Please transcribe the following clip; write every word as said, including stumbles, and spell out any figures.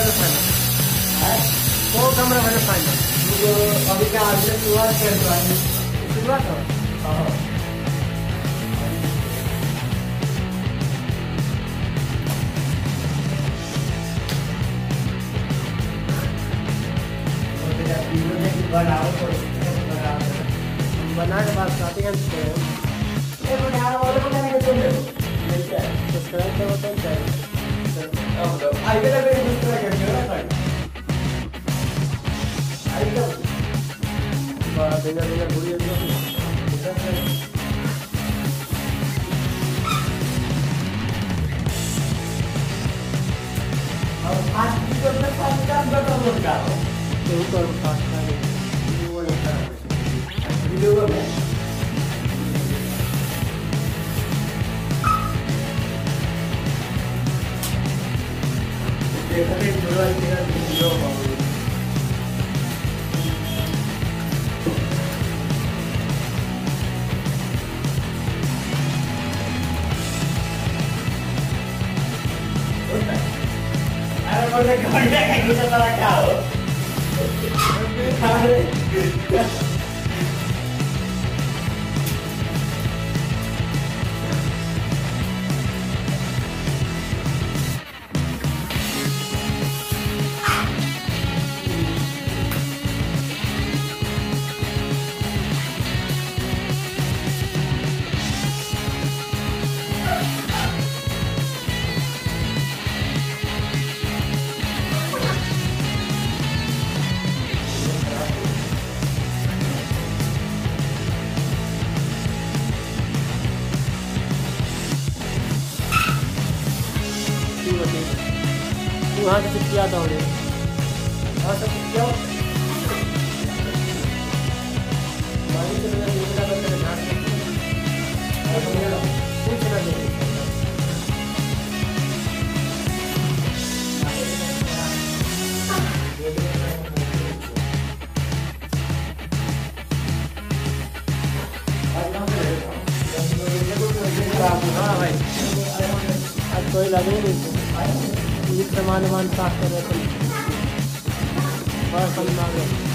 final को कमरा बने फाइनल अभी क्या आज शुरुआत कर रहा है शुरुआत हो हाँ बनाओ तो बनाओ बना के बाद स्टार्टिंग एंड ये बनाने वाले को नहीं करते नहीं क्या सब्सक्राइब करो तो चाहिए अब आई के लिए दूसरा कर रहा है आई का बड़ा दिन दिन बुरी है और आज की तो मैं पास काम करता हूँ क्या तो ऊपर फास्ट है वीडियो में देखते हैं जो है तेरा वीडियो होगा अरे बोले घंटे का कितना सारा क्या हो अरे वहाँ से किया था उन्हें और सब क्यों मानी के बगैर ये लगा तेरे नाक में और मेरा कुछ ना दे हाँ भाई आज कोई लगे नहीं ये सामान वामान साफ कर रहे थे बस हम आ गए